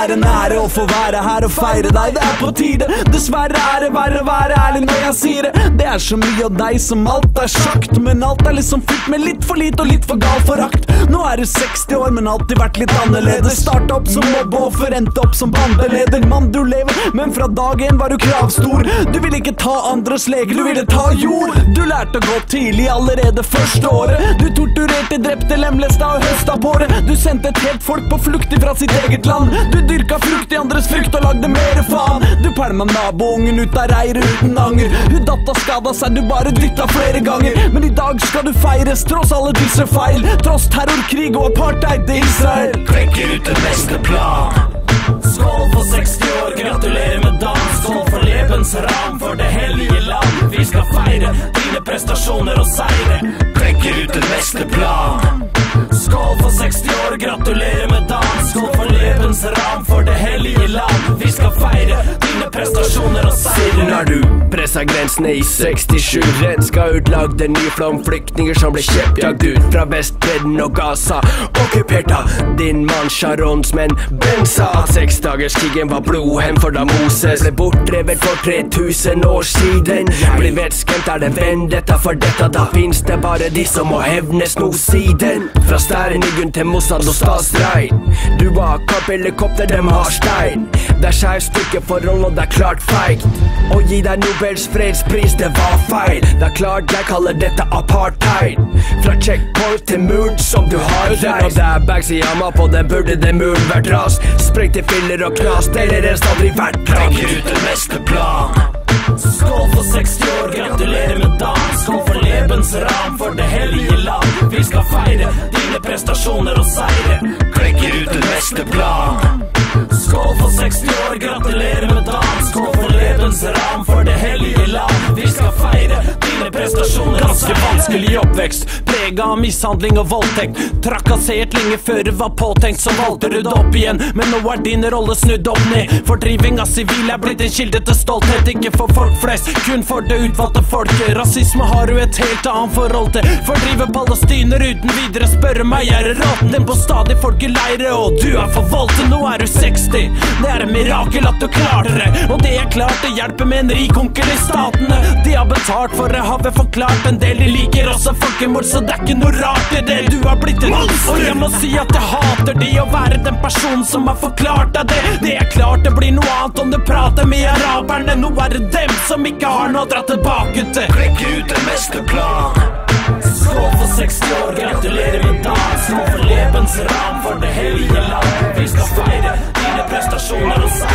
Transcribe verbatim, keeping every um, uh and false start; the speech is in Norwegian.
er en ære å få være her og feire deg. Det er på tide, dessverre er det verre å være ærlig når jeg sier det. Det er så mye av deg som alt er sagt, men alt er liksom fylt med litt for lite og litt for gal forakt. Nå er du seksti år, men alltid vært litt annerledes. Startet opp som mobbe og forendte opp som bandeleder. Mann, du lever, men fra dag en var du kravstor. Du ville ikke ta andres leker, du ville ta jord. Du lærte å gå tidlig, allerede første året. Du torturerte, drepte, lemlesta og høsta på det. Du sendte et helt folk på flukt fra sitt eget land. Du dyrka frukt i andres frykt og lagde mere faen. Du pælma naboungen ut av reiret uten anger. Hun datta skada seg, du bare dytta flere ganger. Men i dag skal du feires, tross alle disse feil. Tross terrorkrig og apartheid i Israel. Klekker ut den beste plan. Skål for seksti år, gratulerer med dagen. Skål for Lebens ram, for det hellige land. Vi skal feire dine prestasjoner og seire. Klekker ut den beste plan. Skål for seksti år, gratulerer med dagen. Skål for Lebens ram, for det hellige land. Vi skal feire dine prestasjoner og seire. Siden har du pressa grensene i sekstisju. Renska ut lagde nye flomflyktninger som ble kjeppjagd ut fra Vestbredden og Gaza. Okkupert av din mann Sharons menn. Ben sa at seksdagerskrigen var blodhem, for da Moses ble bortdrevet for tre tusen år siden. Blir vettskremt er det vendetta, for dette da finnes det bare de som må hevnes noe siden. Fra Stæreniggen til Mossad og Stadsrein. Du var kapphelikopter, dem har stein. Det er skjevstykkeforhold og det er klart feigt. Å gi deg Nobels fredspris, det var feil. Det er klart jeg kaller dette apartheid. Fra checkpoint til muren som du har reist. Det er bags i jamma på den, burde den muren vært ras. Sprengt til filler og knas, deler rest aldri vært plan. Trekker ut den beste plan. Skål for seksti år, gratulerer med dagen. Skål for Lebens ram, for det hellige land. Vi skal feire dine prestasjoner og seire. Klekker ut den beste plan. Skål for seksti år, gratulerer med dagen. Skål for Lebens ram, for det hellige land. Vi skal feire dine prestasjoner og seire. Ganske vanskelig oppvekst, prega av mishandling og voldtekt. Trakassert lenge før det var påtenkt, så valgte du det opp igjen. Men nå er din rolle snudd opp ned. Fordriving av sivile er blitt en kilde til stolthet. Ikke for folk flest, kun for det utvalgte folket. Rasisme har du et helt annet forhold til. Fordrive palestiner uten videre, spørre meg, jeg er råtten. Den på stadig folkeleire, og du er forvoldte. Nå er du seksti, det er en mirakel at du klarte det. Og det er klart det hjelper med en rik onkel i statene. De har betalt for det, har vi forklart. En del de liker også folkemord, så det er ikke noe rart i det. Du har blitt en monster. Og jeg må si at jeg hater de å være den personen som har forklart deg det. Det er klart det blir noe annet om du prater med araberne. Nå er det dem som ikke har noe å dra tilbake til. Klekker ut den beste plan. Skål for seksti år, gratulerer med dagen. Skål for Lebens ram, for det hellige land. Vi skal feire dine prestasjoner og seire.